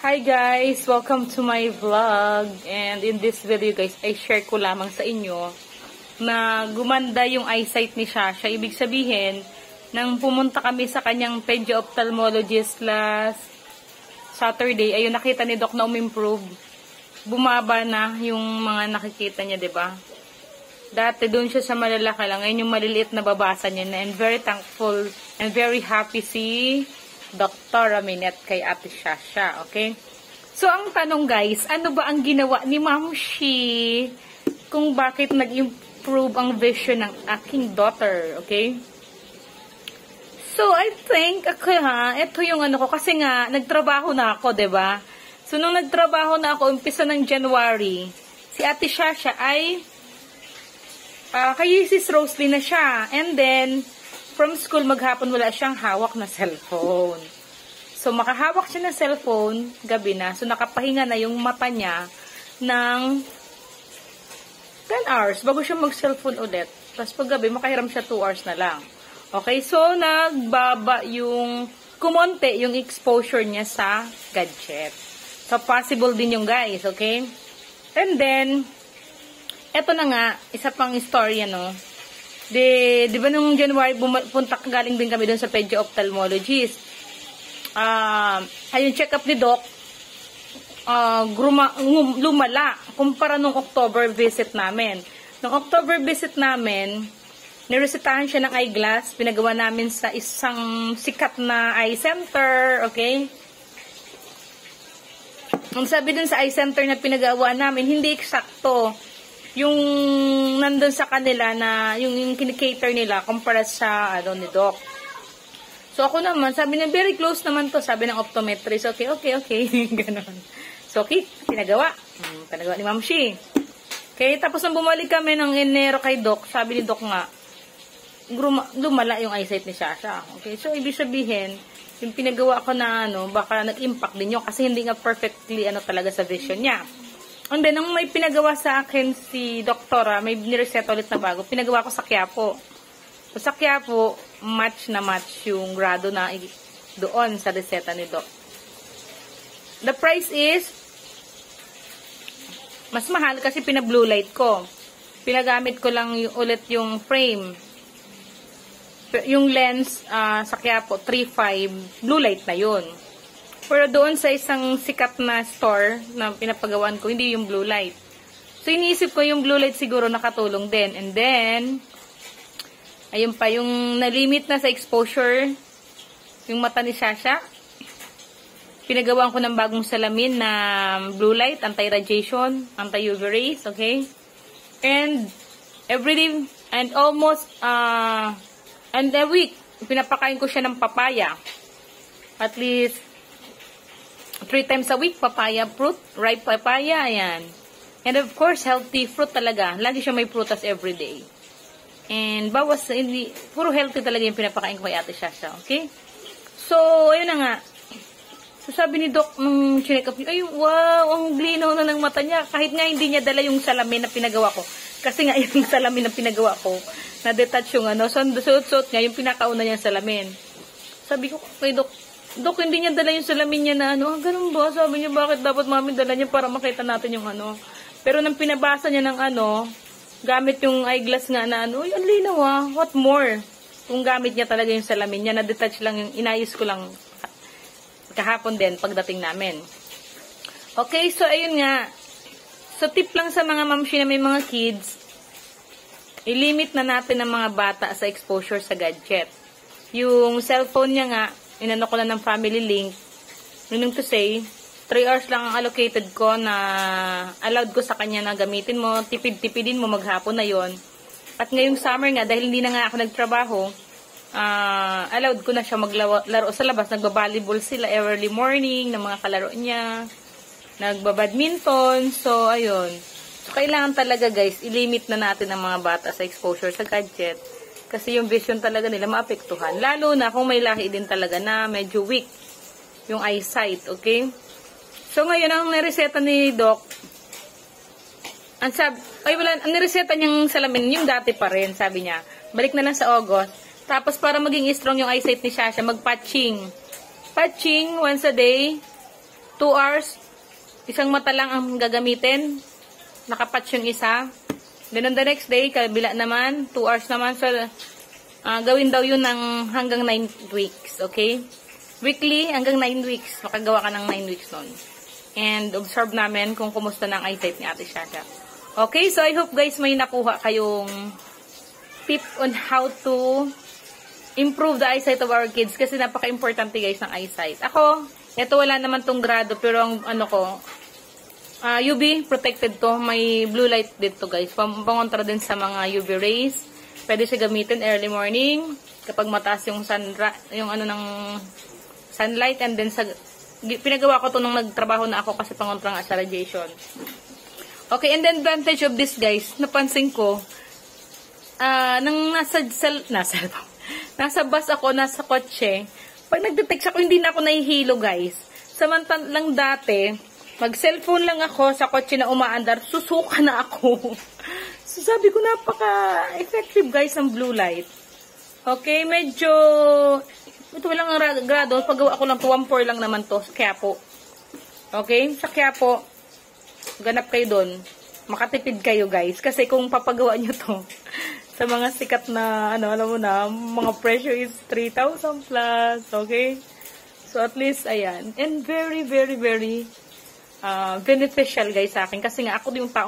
Hi guys! Welcome to my vlog. And in this video guys, I share ko lamang sa inyo na gumanda yung eyesight ni Shasha. Ibig sabihin, nang pumunta kami sa kanyang pedi-ophthalmologist last Saturday, ayun nakita ni Doc na umimprove. Bumaba na yung mga nakikita niya, 'di ba? Dati doon siya sa malalaki lang, ngayon yung maliliit na babasa niya na, and very thankful and very happy si Dr. Aminette kay Ate Shasha, okay? So, ang tanong guys, ano ba ang ginawa ni Mamshi kung bakit nag-improve ang vision ng aking daughter, okay? So, I think, ito yung ano ko, kasi nga, nagtrabaho na ako, 'di ba? So, nung nagtrabaho na ako, umpisa ng January, si Ate Shasha ay kay Sis Rosalie na siya. And then, from school, maghapon wala siyang hawak na cellphone. So, makahawak siya ng cellphone, gabi na. So, nakapahinga na yung mata niya ng 10 hours bago siya mag-cellphone ulit. Tapos, pag gabi, makahiram siya 2 hours na lang. Okay, so, nagbaba yung, kumonte yung exposure niya sa gadget. So, possible din yung guys, okay? And then, eto na nga, isa pang story, ano, di ba nung January, galing din kami doon sa pedi-ophthalmologist. Ayun, check-up ni Doc, lumala, kumpara nung October visit namin. Nung October visit namin, niresetahan siya ng eyeglass, pinagawa namin sa isang sikat na eye center, okay? Ang sabi dun sa eye center na pinagawa namin, hindi eksakto yung nandun sa kanila na yung kinikater nila kumpara sa ni Doc. So ako naman, sabi niya, very close naman to, sabi ng optometrist. Okay. Ganon. So okay, pinagawa ni Mamshi. Okay, tapos nang bumalik kami ng Enero kay Doc, sabi ni Doc nga, lumala yung eyesight ni Shasha. Okay, so ibig sabihin, yung pinagawa ko na baka nag-impact din yun kasi hindi nga perfectly talaga sa vision niya. And then, nung may pinagawa sa akin si Doktora, may nireset ulit na bago, pinagawa ko sa Quiapo. So, sa Quiapo, match na match yung grado na doon sa reseta ni Doc. The price is, mas mahal kasi pina-blue light ko. Pinagamit ko lang ulit yung frame. Yung lens sa Quiapo, 3.5, blue light na yun. Pero doon sa isang sikat na store na pinapagawaan ko, hindi yung blue light. So, iniisip ko yung blue light siguro nakatulong din. And then, ayun pa, yung nalimit na sa exposure, yung mata ni Shasha, pinagawaan ko ng bagong salamin na blue light, anti-radiation, anti-UV rays, okay? And, everyday, and almost, and a week, pinapakain ko siya ng papaya. At least, 3 times a week, papaya fruit, ripe papaya, ayan. And of course, healthy fruit talaga. Lagi siya may prutas everyday. And puro healthy talaga yung pinapakain ko kay Ate Shasha, okay? So, ayun na nga. So, sabi ni Doc, nung chinek up niya, ay, wow, ang linaw na ng mata niya. Kahit nga hindi niya dala yung salamin na pinagawa ko. Kasi nga, yung salamin na pinagawa ko, na-detach yung so, suot-suot nga, yung pinakauna niyang salamin. Sabi ko kay Doc, hindi niya dala yung salamin niya na ganun ba? Sabi niya, bakit dapat mami dala niya para makita natin yung Pero nang pinabasa niya ng gamit yung eyeglass nga na ang linaw what more? Kung gamit niya talaga yung salamin niya, na-detach lang yung, inayos ko lang kahapon din pagdating namin. Okay, so ayun nga. So tip lang sa mga mamshi na may mga kids, i-limit na natin ang mga bata sa exposure sa gadget. Yung cellphone niya nga, inano ko na ng family link, meaning to say, 3 hours lang ang allocated ko na allowed ko sa kanya na gamitin mo, tipid-tipidin mo maghapon na yon. At ngayong summer nga, dahil hindi na nga ako nagtrabaho, allowed ko na siya maglaro sa labas. Nagba-volleyball sila early morning, ng mga kalaro niya, nagba-badminton, so ayun. So kailangan talaga guys, i-limit na natin ang mga bata sa exposure sa gadget. Kasi yung vision talaga nila maapektuhan. Lalo na kung may lahi din talaga na medyo weak yung eyesight, okay? So, ngayon, ang nireseta ni Doc, ang nireseta niyang salamin, yung dati pa rin, sabi niya. Balik na lang sa August. Tapos, para maging strong yung eyesight ni Shasha, mag-patching. Patching once a day. 2 hours, isang mata lang ang gagamitin. Nakapatch yung isa. Then on the next day, kabila naman, 2 hours naman. So, gawin daw yun ng hanggang 9 weeks. Okay? Weekly, hanggang 9 weeks. Makagawa ka ng 9 weeks nun. And observe namin kung kumusta ng eyesight ni Ate Shasha. Okay? So, I hope guys may nakuha kayong tip on how to improve the eyesight of our kids. Kasi napaka-importante guys ng eyesight. Ako, ito wala naman tong grado. Pero ang ano ko, UV protected to. May blue light dito guys. Pangontra din sa mga UV rays. Pwede siya gamitin early morning. Kapag mataas yung ng sunlight. And then pinagawa ko to nung nagtrabaho na ako kasi pangontra nga sa radiation. Okay, and then advantage of this guys, napansin ko, nang nasa bus ako, nasa kotse, pag nagdetext ako, hindi na ako nahihilo guys. Samantalang dati, mag-cellphone lang ako sa kotse na umaandar, susuka na ako. So sabi ko, napaka-effective guys ng blue light. Okay, medyo, ito walang grado, paggawa ko lang, 1.4 lang naman to, sa Quiapo. Okay, sa Quiapo, ganap kayo doon. Makatipid kayo guys. Kasi kung papagawa nyo to sa mga sikat na, alam mo na, mga presyo is 3,000 plus. Okay? So at least, ayan. And very, very, very beneficial guys sa akin. Kasi nga ako yung tao